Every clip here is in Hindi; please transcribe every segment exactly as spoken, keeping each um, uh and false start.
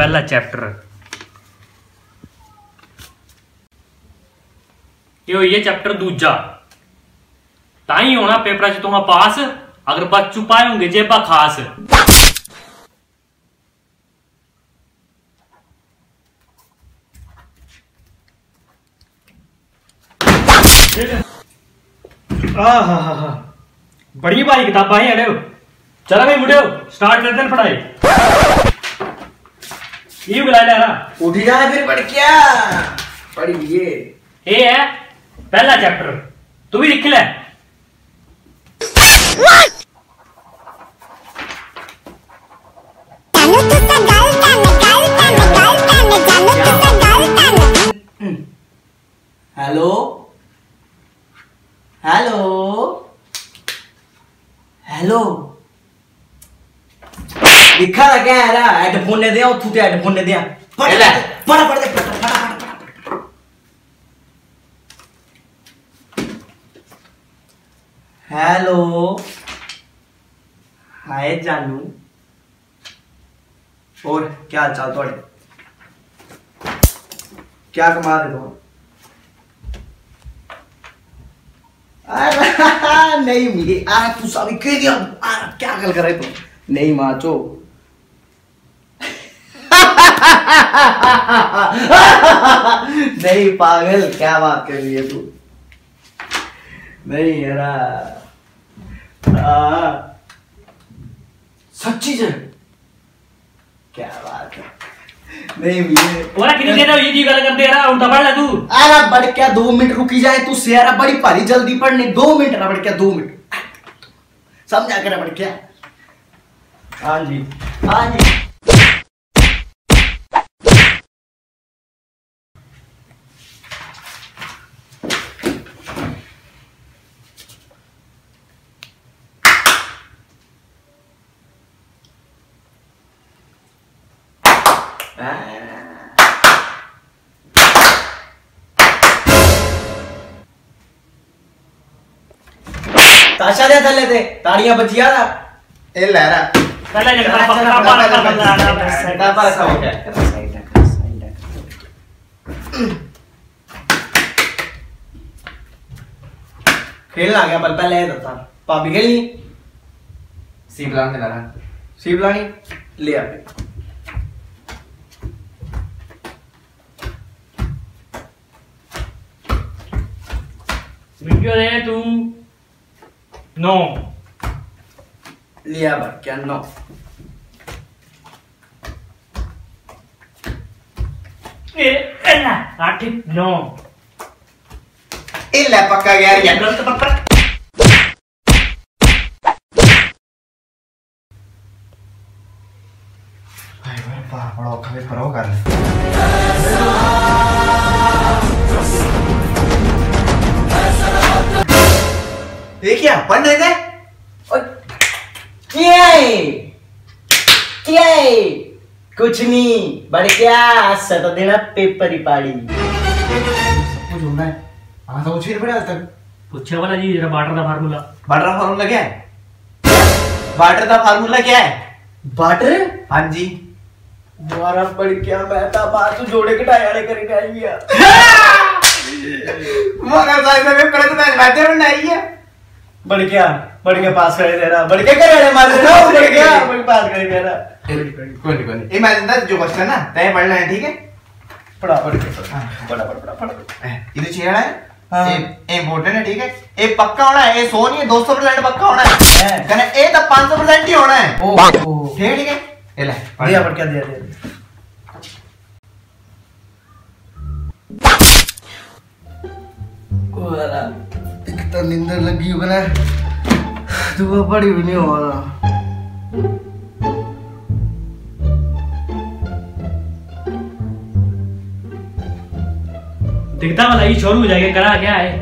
पहला चैप्टर ये चैप्टर दूजा ताई होना पेपर च तुम पास अगर बच पाए होंगे जेबा खास। हाँ हाँ हाँ बड़ी भारी किताबा ही अड़े। चलो भाई मुड़े स्टार्ट करते हैं पढ़ाई। ये बुला ले ना उठ जा फिर पढ़ क्या पढ़ी ये ये है पहला चैप्टर तू भी लिख ले। हेलो हेलो हेलो लिखा था क्या है हेडफोन ने दिया उठू हेडफोन ने दिया पढ़ पढ़ पढ़ हेलो हाय जानू और क्या हाल चाल थोड़े क्या कमा रहे हो? नहीं मिली आ तू सारी कह दिया क्या गल कर रहे तुम नहीं माचो नहीं पागल क्या बात कर रही है तू नहीं यार सच्ची से क्या बात है नहीं मिले ओरा कितनी देर ये जी गल कर दे रहा उल्टा पढ़ ले तू। अरे बढ़ क्या दो मिनट रुकी जाए तू सेरा बड़ी भारी जल्दी पढ़ने दो मिनट ना बढ़ क्या दो मिनट समझा कर बढ़ क्या। हाँ जी हाँ जी ताशा दे थले थे ताड़ियां बचिया था ए लहरा पहले जगह पापा पापा पापा रखा हो क्या खेलना गया बल पहले ये था पापी खेलनी सी प्लान दे लहरा सी प्लानी ले आ वीडियो दे तू नो लिया बा क्या नो ए ए ना आठ नो ए ले पक्का गया यार गलत पक्का भाई मेरे पास बड़ा खबे करो कर ये क्या पढ़ रहे थे क्या क्या कुछ नहीं बड़े क्या सता देना पेपर ही पाड़ी सब कुछ होना है हाँ तो कुछ भी पढ़ा तक पूछा वाला जी जरा वाटर का फार्मूला वाटर का फार्मूला क्या है वाटर का फार्मूला क्या है वाटर हाँ जी द्वारा पढ़ क्या मैं था बात तो जोड़े घटाए वाले करके आई है मगर साइड में पेपर तो मैं बैठे रहना है बढ़ क्या बढ़ के पास करे दे रहा बढ़ के करे मार दे रहा बढ़ क्या बढ़ पास करे दे रहा कोई नहीं कोई नहीं इमेजिन दैट जो क्वेश्चन ना तय पढ़ना है ठीक है पढ़ा पढ़ के पढ़ा पढ़ पढ़ा पढ़ इधर चेहरा है ए ए इंपॉर्टेंट है ठीक है ए पक्का होना है ए सौ नहीं है दो सौ परसेंट पक्का होना है कहना ए तो पाँच सौ परसेंट ही होना है ओ ठीक है ठीक है ए ले दिया पढ़ क्या दिया दिया ओला इतना नींदर लगी हो ना तू पढ़ी भी नहीं हो रहा दिखता वाला ये छोरू हो जाएगा करा क्या है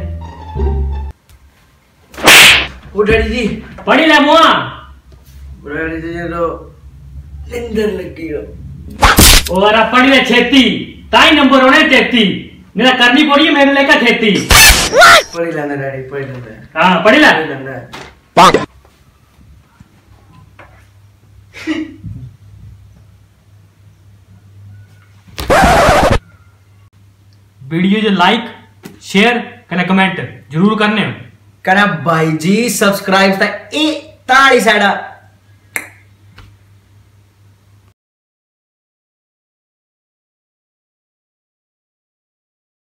वो डैडी जी पढ़ी ले मुआ डैडी जी तो नींदर लगी हो और आप पढ़ी ले छेती ताई नंबर होने तेती मेरा करनी पड़ी है मैंने लेकर खेती पढ़ी लेना डैडी पढ़ी लेना हाँ पढ़ी ले लेना वीडियो जो लाइक शेयर कने कमेंट जरूर करने कना भाई जी सब्सक्राइब ता ए ताड़ी साइड